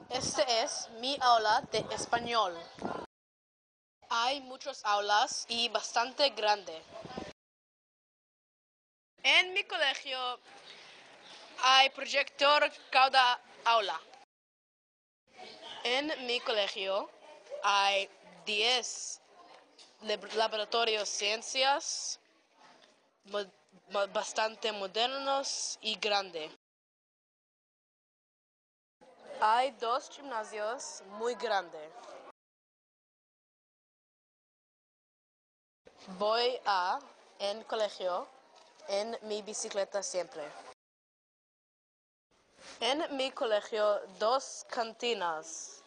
Este es mi aula de español. Hay muchas aulas y bastante grande. En mi colegio hay proyector cada aula. En mi colegio hay 10 laboratorios de ciencias bastante modernos y grandes. Hay 2 gimnasios muy grandes. Voy en colegio en mi bicicleta siempre. En mi colegio 2 cantinas.